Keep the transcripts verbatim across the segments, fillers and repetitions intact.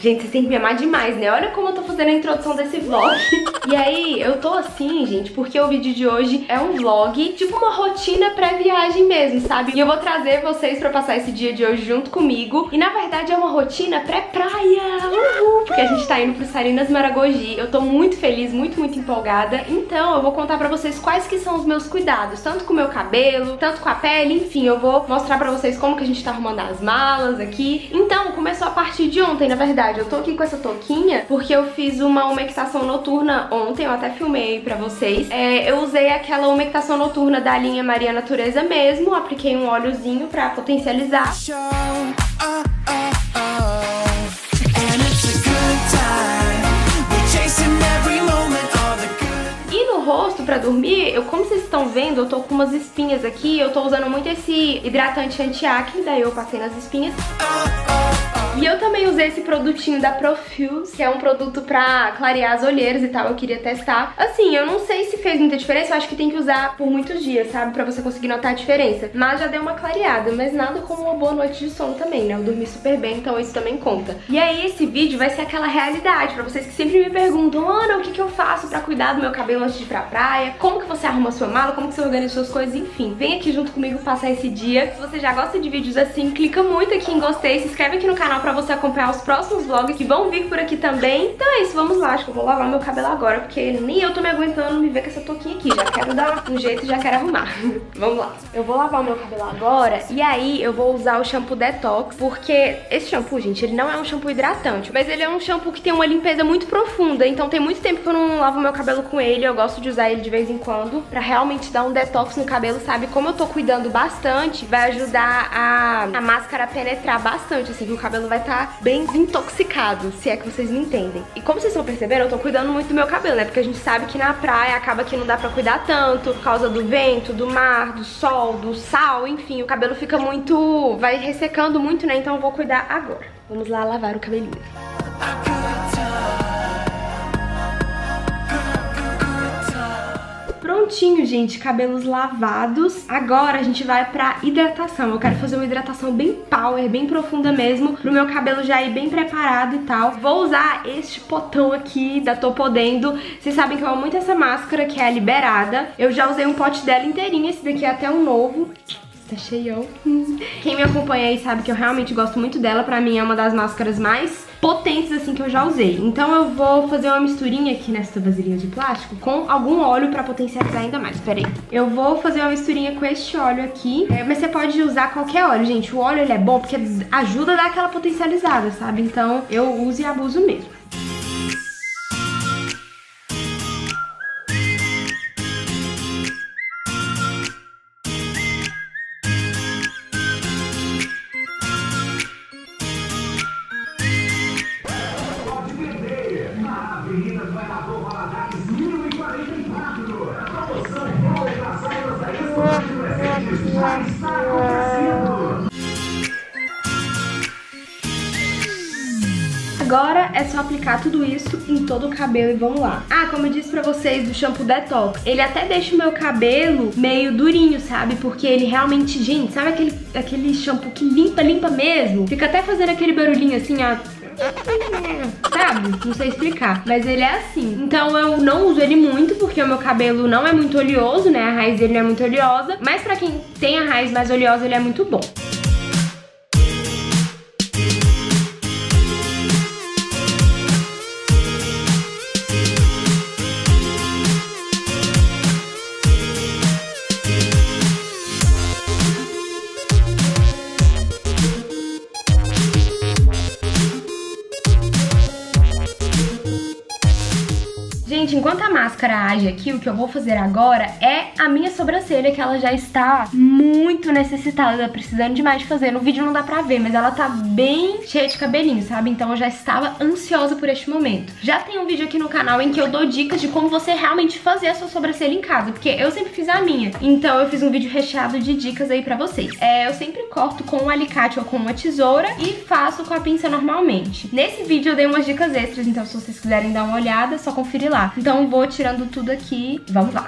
Gente, vocês têm que me amar demais, né? Olha como eu tô fazendo a introdução desse vlog. E aí, eu tô assim, gente, porque o vídeo de hoje é um vlog, tipo uma rotina pré-viagem mesmo, sabe? E eu vou trazer vocês pra passar esse dia de hoje junto comigo. E na verdade é uma rotina pré-praia. Uhul! Porque a gente tá indo pro Salinas Maragogi. Eu tô muito feliz, muito, muito empolgada. Então eu vou contar pra vocês quais que são os meus cuidados, tanto com o meu cabelo, tanto com a pele, enfim, eu vou mostrar pra vocês como que a gente tá arrumando as malas aqui. Então, começou a partir de ontem, na verdade. Eu tô aqui com essa touquinha porque eu fiz uma umectação noturna ontem, eu até filmei pra vocês. É, eu usei aquela umectação noturna da linha Maria Natureza mesmo, apliquei um óleozinho pra potencializar. E no rosto, pra dormir, eu, como vocês estão vendo, eu tô com umas espinhas aqui, eu tô usando muito esse hidratante anti-acne, daí eu passei nas espinhas. E eu também usei esse produtinho da Profuse, que é um produto pra clarear as olheiras e tal, eu queria testar. Assim, eu não sei se fez muita diferença, eu acho que tem que usar por muitos dias, sabe? Pra você conseguir notar a diferença. Mas já deu uma clareada, mas nada como uma boa noite de sono também, né? Eu dormi super bem, então isso também conta. E aí esse vídeo vai ser aquela realidade pra vocês que sempre me perguntam: Ana, o que que eu faço pra cuidar do meu cabelo antes de ir pra praia? Como que você arruma a sua mala? Como que você organiza suas coisas? Enfim, vem aqui junto comigo passar esse dia. Se você já gosta de vídeos assim, clica muito aqui em gostei, se inscreve aqui no canal pra você acompanhar os próximos vlogs que vão vir por aqui também. Então é isso, vamos lá. Acho que eu vou lavar meu cabelo agora, porque nem eu tô me aguentando me ver com essa touquinha aqui. Já quero dar um jeito e já quero arrumar. Vamos lá. Eu vou lavar o meu cabelo agora e aí eu vou usar o shampoo Detox, porque esse shampoo, gente, ele não é um shampoo hidratante, mas ele é um shampoo que tem uma limpeza muito profunda. Então tem muito tempo que eu não lavo meu cabelo com ele. Eu gosto de usar ele de vez em quando pra realmente dar um detox no cabelo, sabe? Como eu tô cuidando bastante, vai ajudar a, a máscara a penetrar bastante, assim, que o cabelo vai estar tá bem desintoxicado, se é que vocês me entendem. E como vocês estão percebendo, eu tô cuidando muito do meu cabelo, né? Porque a gente sabe que na praia acaba que não dá pra cuidar tanto, por causa do vento, do mar, do sol, do sal, enfim, o cabelo fica muito... vai ressecando muito, né? Então eu vou cuidar agora. Vamos lá lavar o cabelinho. Prontinho, gente, cabelos lavados. Agora a gente vai pra hidratação. Eu quero fazer uma hidratação bem power, bem profunda mesmo, pro meu cabelo já ir bem preparado e tal. Vou usar este potão aqui da Tô Podendo. Vocês sabem que eu amo muito essa máscara, que é a Liberada. Eu já usei um pote dela inteirinho, esse daqui é até um novo. Tá cheião. Quem me acompanha aí sabe que eu realmente gosto muito dela. Pra mim é uma das máscaras mais potentes assim que eu já usei. Então eu vou fazer uma misturinha aqui nessa vasilhinha de plástico com algum óleo pra potencializar ainda mais. Pera aí. Eu vou fazer uma misturinha com este óleo aqui. É, mas você pode usar qualquer óleo, gente. O óleo ele é bom porque ajuda a dar aquela potencializada, sabe? Então eu uso e abuso mesmo. Agora é só aplicar tudo isso em todo o cabelo e vamos lá. Ah, como eu disse pra vocês do shampoo Detox, ele até deixa o meu cabelo meio durinho, sabe? Porque ele realmente, gente, sabe aquele, aquele shampoo que limpa, limpa mesmo? Fica até fazendo aquele barulhinho assim, ó. Sabe? Não sei explicar, mas ele é assim. Então eu não uso ele muito porque o meu cabelo não é muito oleoso, né? A raiz dele não é muito oleosa, mas pra quem tem a raiz mais oleosa, ele é muito bom. Gente, enquanto a máscara age aqui, o que eu vou fazer agora é a minha sobrancelha, que ela já está muito necessitada, precisando demais de fazer. No vídeo não dá pra ver, mas ela tá bem cheia de cabelinho, sabe? Então eu já estava ansiosa por este momento. Já tem um vídeo aqui no canal em que eu dou dicas de como você realmente fazer a sua sobrancelha em casa, porque eu sempre fiz a minha. Então eu fiz um vídeo recheado de dicas aí pra vocês. É, eu sempre corto com um alicate ou com uma tesoura e faço com a pinça normalmente. Nesse vídeo eu dei umas dicas extras, então se vocês quiserem dar uma olhada, é só conferir lá. Então vou tirando tudo aqui, vamos lá.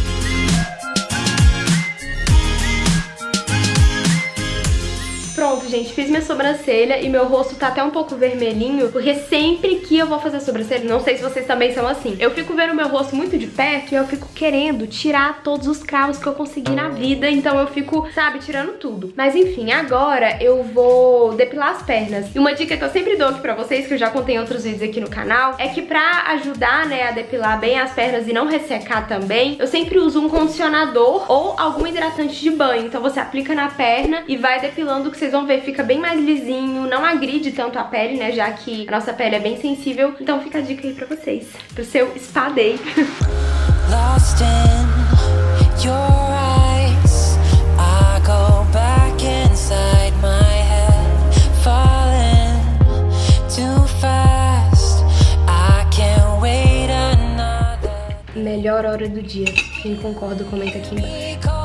Pronto, gente, fiz minha sobrancelha e meu rosto tá até um pouco vermelhinho, porque sempre que eu vou fazer sobrancelha, não sei se vocês também são assim, eu fico vendo meu rosto muito de perto e eu fico querendo tirar todos os cravos que eu consegui na vida, então eu fico, sabe, tirando tudo. Mas enfim, agora eu vou depilar as pernas. E uma dica que eu sempre dou aqui pra vocês, que eu já contei em outros vídeos aqui no canal, é que pra ajudar, né, a depilar bem as pernas e não ressecar também, eu sempre uso um condicionador ou algum hidratante de banho. Então você aplica na perna e vai depilando, que vocês vão ver, fica bem mais lisinho, não agride tanto a pele, né, já que a nossa pele é bem sensível. Então fica a dica aí pra vocês, pro seu spa day. Lost in your eyes, I go back inside my head, falling too fast, I can't wait another. Melhor hora do dia. Quem concorda, comenta aqui embaixo.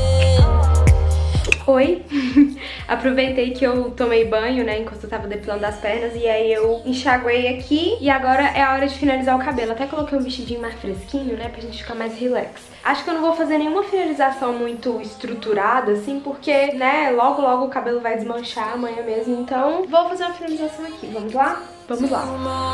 Oi! Aproveitei que eu tomei banho, né, enquanto eu tava depilando as pernas, e aí eu enxaguei aqui, e agora é a hora de finalizar o cabelo. Até coloquei um vestidinho mais fresquinho, né, pra gente ficar mais relax. Acho que eu não vou fazer nenhuma finalização muito estruturada, assim, porque, né, logo logo o cabelo vai desmanchar amanhã mesmo, então vou fazer uma finalização aqui. Vamos lá? Vamos lá!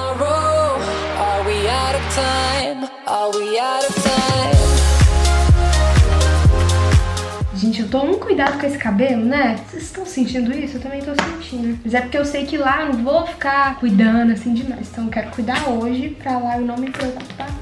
Gente, eu tomo um cuidado com esse cabelo, né? Vocês estão sentindo isso? Eu também tô sentindo. Mas é porque eu sei que lá eu não vou ficar cuidando assim demais. Então eu quero cuidar hoje pra lá eu não me preocupar.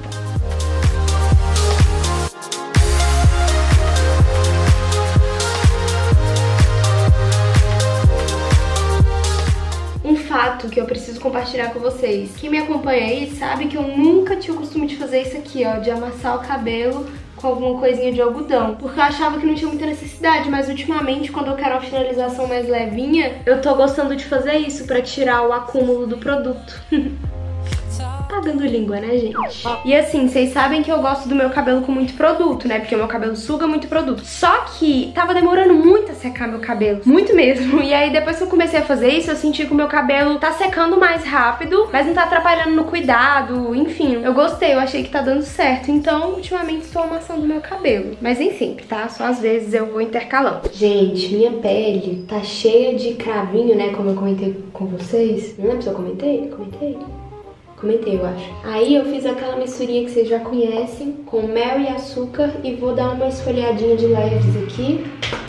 Um fato que eu preciso compartilhar com vocês. Quem me acompanha aí sabe que eu nunca tinha o costume de fazer isso aqui, ó. De amassar o cabelo com alguma coisinha de algodão, porque eu achava que não tinha muita necessidade, mas ultimamente, quando eu quero uma finalização mais levinha, eu tô gostando de fazer isso pra tirar o acúmulo do produto. Pagando língua, né, gente? E assim, vocês sabem que eu gosto do meu cabelo com muito produto, né? Porque o meu cabelo suga muito produto. Só que tava demorando muito a secar meu cabelo. Muito mesmo. E aí, depois que eu comecei a fazer isso, eu senti que o meu cabelo tá secando mais rápido, mas não tá atrapalhando no cuidado. Enfim, eu gostei, eu achei que tá dando certo. Então, ultimamente, estou amassando o meu cabelo. Mas nem sempre, tá? Só às vezes eu vou intercalando. Gente, minha pele tá cheia de cravinho, né? Como eu comentei com vocês. Não lembro se eu comentei? Comentei? Comentei, eu acho. Aí eu fiz aquela misturinha que vocês já conhecem, com mel e açúcar, e vou dar uma esfoliadinha de leves aqui.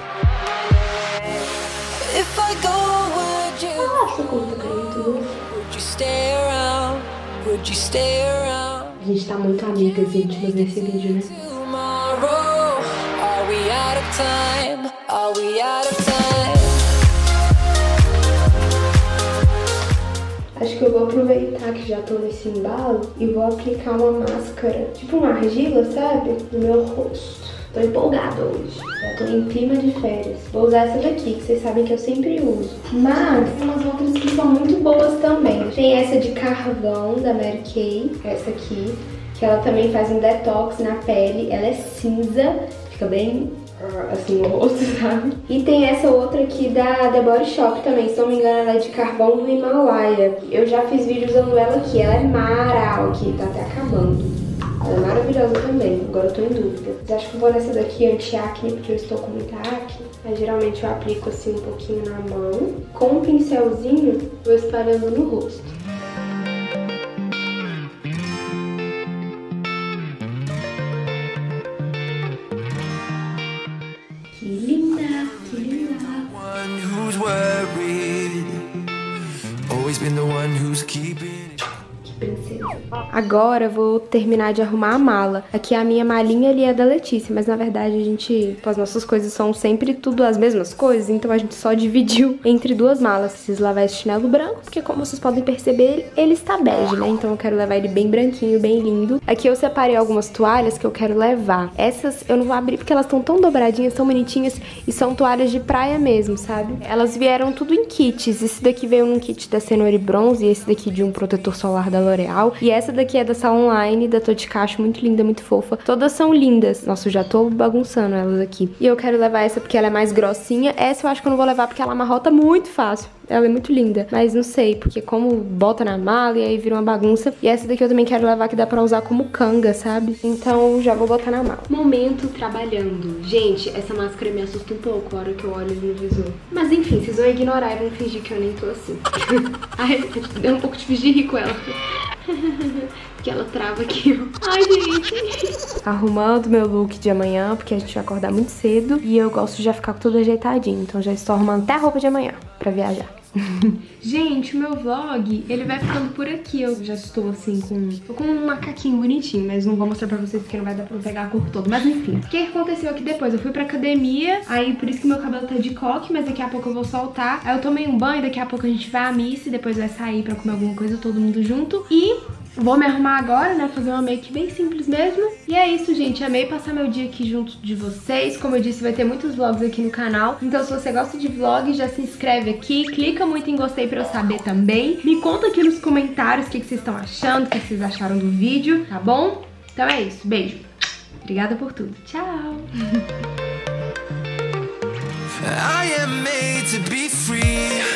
Nossa, como tá caindo tudo. A gente tá muito amigas íntimas nesse vídeo, né? Acho que eu vou aproveitar que já tô nesse embalo e vou aplicar uma máscara, tipo uma argila, sabe? No meu rosto. Tô empolgada hoje. Já tô em clima de férias. Vou usar essa daqui, que vocês sabem que eu sempre uso. Mas tem umas outras que são muito boas também. Tem essa de carvão, da Mary Kay. Essa aqui, que ela também faz um detox na pele. Ela é cinza, fica bem assim no rosto, sabe? E tem essa outra aqui da The Body Shop também, se não me engano ela é de carvão do Himalaia. Eu já fiz vídeo usando ela aqui, ela é mara, aqui tá até acabando. Ela é maravilhosa também, agora eu tô em dúvida. Mas acho que eu vou nessa daqui anti-acne, porque eu estou com muita acne. Aí geralmente eu aplico assim um pouquinho na mão, com um pincelzinho, vou espalhando no rosto. Que linda, que linda. Que princesa. Agora eu vou terminar de arrumar a mala. Aqui a minha malinha ali é da Letícia, mas na verdade a gente, as nossas coisas são sempre tudo as mesmas coisas, então a gente só dividiu entre duas malas. Preciso lavar esse chinelo branco, porque como vocês podem perceber, ele está bege, né? Então eu quero levar ele bem branquinho, bem lindo. Aqui eu separei algumas toalhas que eu quero levar. Essas eu não vou abrir porque elas estão tão dobradinhas, tão bonitinhas, e são toalhas de praia mesmo, sabe? Elas vieram tudo em kits. Esse daqui veio num kit da Cenoura e Bronze, e esse daqui de um protetor solar da L'Oreal. E essa daqui é da Salon Line, da Totticacho, muito linda, muito fofa. Todas são lindas. Nossa, eu já tô bagunçando elas aqui. E eu quero levar essa porque ela é mais grossinha. Essa eu acho que eu não vou levar porque ela amarrota muito fácil. Ela é muito linda, mas não sei, porque como bota na mala e aí vira uma bagunça. E essa daqui eu também quero levar, que dá pra usar como canga, sabe? Então já vou botar na mala. Momento trabalhando. Gente, essa máscara me assusta um pouco a hora que eu olho no visor. Mas enfim, vocês vão ignorar e vão fingir que eu nem tô assim. Ai, deu um pouco difícil de rir com ela. Que ela trava aqui, ó. Ai, gente. Arrumando meu look de amanhã, porque a gente vai acordar muito cedo. E eu gosto de já ficar tudo ajeitadinho. Então já estou arrumando até a roupa de amanhã pra viajar. Gente, o meu vlog, ele vai ficando por aqui. Eu já estou assim com... Tô com um macaquinho bonitinho, mas não vou mostrar pra vocês porque não vai dar pra pegar a cor toda. Mas enfim, o que aconteceu aqui depois? Eu fui pra academia, aí por isso que meu cabelo tá de coque, mas daqui a pouco eu vou soltar. Aí eu tomei um banho, daqui a pouco a gente vai à missa e depois vai sair pra comer alguma coisa, todo mundo junto. E... vou me arrumar agora, né, fazer uma make bem simples mesmo. E é isso, gente, amei passar meu dia aqui junto de vocês. Como eu disse, vai ter muitos vlogs aqui no canal. Então se você gosta de vlog, já se inscreve aqui, clica muito em gostei pra eu saber também. Me conta aqui nos comentários o que, que vocês estão achando, o que, que vocês acharam do vídeo, tá bom? Então é isso, beijo. Obrigada por tudo. Tchau! I am made to be free.